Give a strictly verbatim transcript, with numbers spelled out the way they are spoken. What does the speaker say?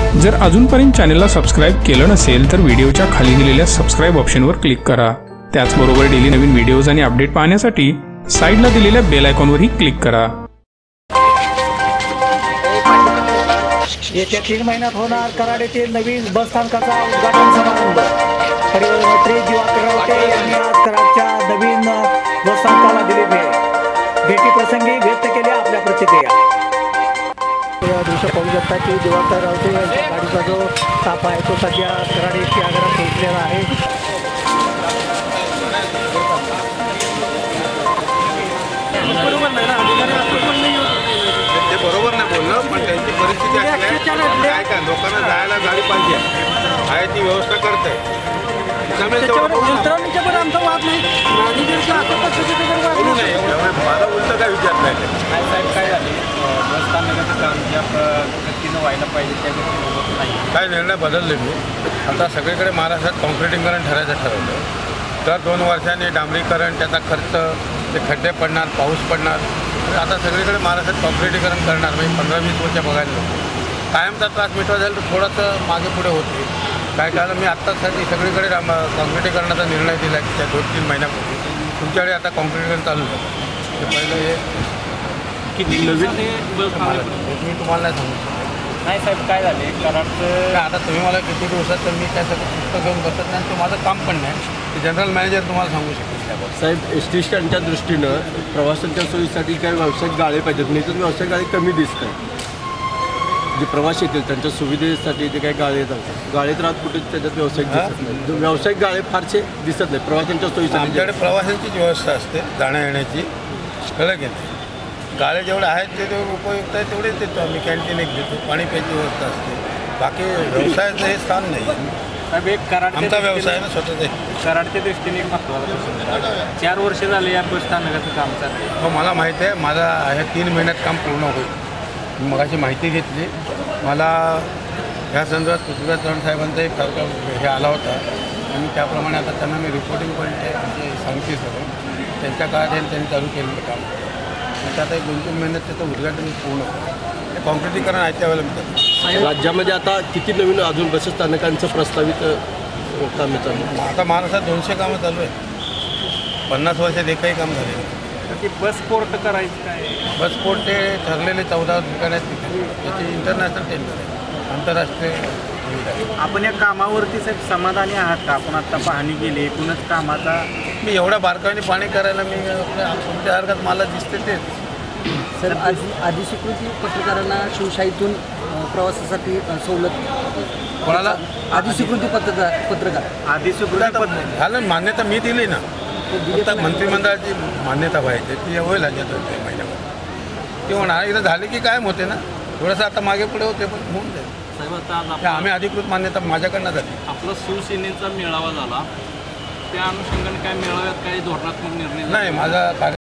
जर अजूनपर्यंत चॅनलला सबस्क्राइब केलं नसेल तर व्हिडिओच्या खाली दिलेल्या सबस्क्राइब ऑप्शनवर क्लिक करा। त्याचबरोबर डेली नवीन व्हिडिओज आणि अपडेट पाहण्यासाठी साइडला दिलेल्या बेल आयकॉनवरही क्लिक करा। येत्या तीन महिन्यात होणार कराड येथील नवीन बस स्थानकाचा उद्घाटन समारंभ। परिवहन मंत्री दिवाकर रावते यांनी आज कराडच्या नवीन बस स्थानकाला दिली भेट। भेटी प्रसंगी व्यक्त केल्या आपल्या प्रतिक्रिया। या दृश्य पाहू शकता की दिवाकर रावते यांच्या गाडीचा जो ताफा आहे तो सध्या कराड येथे आगारात पोहोचलेला आहे। ते बरोबर नाही बोललं, पण त्यांची परिस्थिती काय काय लोकांना जायला गाडी पाहिजे आहे ती व्यवस्था करते। आमचा वाद नाही, माझा उलट काय विचार नाही साहेब काय झाले बस स्थानकाचं काम ज्या पद्धतीनं व्हायला पाहिजे त्या गोष्टी नाही। काय निर्णय बदलले मी आता सगळीकडे महाराष्ट्रात कॉन्क्रिटीकरण ठरायचं ठरवलं। दर दोन वर्षांनी डांबरीकरण त्याचा खर्च ते खड्डे पडणार पाऊस पडणार आता सगळीकडे महाराष्ट्रात कॉन्क्रिटीकरण करणार म्हणजे पंधरा वीस वर्ष बघायला नको। कायमचा त्रास मिटवा जाईल तर थोडंसं मागे पुढे होते काय कारण मी आत्तासाठी सगळीकडे कॉन्क्रिटीकरणाचा निर्णय दिला की त्या दोन तीन महिन्यापूर्वी तुमच्याकडे आता कॉन्क्रिटीकरण चालू झालं। ते पहिलं हे किती नवीन मी तुम्हाला नाही सांगू शकतो। नाही साहेब काय झाले कराडचं आता तुम्ही मला किती दिवसात तर मी त्यासाठी पुस्तक घेऊन बसत नाही, ते माझं काम पण नाही। ते जनरल मॅनेजर तुम्हाला सांगू शकतो त्याबद्दल। साहेब एस टी स्टँडच्या दृष्टीनं प्रवाशांच्या सोयीसाठी काही व्यावसायिक गाळे पाहिजेत, नाही तर व्यावसायिक गाळे कमी दिसत आहेत। जे प्रवासी येतील त्यांच्या सुविधेसाठी जे काही गाळे येतात गाळेत राहत कुठे त्याच्यात व्यावसायिक दिसत नाही। व्यावसायिक गाळे फारसे दिसत नाही प्रवाशांच्या सोयीसाठी। आमच्याकडे प्रवाशांचीच व्यवस्था असते जाण्या येण्याची, कळलं की नाही। गाळे जेवढे आहेत ते तेवढे उपयुक्त आहे तेवढेच देतो आम्ही। कॅन्टीन एक देतो, पाणी प्यायची व्यवस्था असते, बाकी व्यवसायाचं हे स्थान नाही। साहेब एक कराड आमचा व्यवसाय ना स्वतःचा कराडच्या दृष्टीने एक महत्त्वाचा प्रश्न चार वर्ष झाले या बस स्थानकाचं काम चालू आहे। हो मला माहिती आहे, माझा ह्या तीन महिन्यात काम पूर्ण होईल। मी मगाशी माहिती घेतली, मला ह्या संदर्भात पृथ्वीराज चव्हाण साहेबांचा एक फार हे आला होता आणि त्याप्रमाणे आता त्यांना मी रिपोर्टिंग पण ते म्हणजे सांगते सगळं त्यांच्या काळात यांनी त्यांनी चालू केलेलं काम। त्यात आता एक दोन तीन महिन्यात त्याचं उद्घाटन पूर्ण होतं। ते कॉन्क्रिटीकरण आहे त्यावेळेला मी राज्यामध्ये आता किती नवीन अजून बस स्थानकांचं प्रस्तावित कामे चालू आहे? आता महाराष्ट्रात दोनशे कामं चालू आहेत, पन्नास वर्षात एकही काम झाले नाही। ती बस पोर्ट करायचं काय बस पोर्ट ते ठरलेले चौदा ठिकाण आहेत तिथे, त्याची इंटरनॅशनल टेंडर आहे, आंतरराष्ट्रीय सुविधा आहे। आपण या कामावरती साहेब समाधानी आहात का? आपण आत्ता पाहणी केली एकूणच कामाचा मी एवढ्या बारकाईने पाणी करायला मी तुमच्या अर्घात मला दिसते तेच। सर आधी अधिस्वीकृती पत्रकारांना शिवशाहीतून प्रवासासाठी सवलत कोणाला अधिस्वीकृती पत्रकार पत्रकार अधिस्वीकृती झालं मान्यता मी दिली ना, फक्त मंत्रिमंडळाची मान्यता पाहिजे ती होईल राज्यात दोन महिन्यामध्ये ती होणार। इथं झाले की कायम होते ना, थोडंसं आता मागे पुढे होते पण होऊन जाईल साहेब। आता आम्ही अधिकृत मान्यता माझ्याकडनं झाली। आपला शिवसेनेचा मेळावा झाला त्या अनुषंगाने काय मेळाव्यात काही धोरणात्मक निर्णय नाही माझा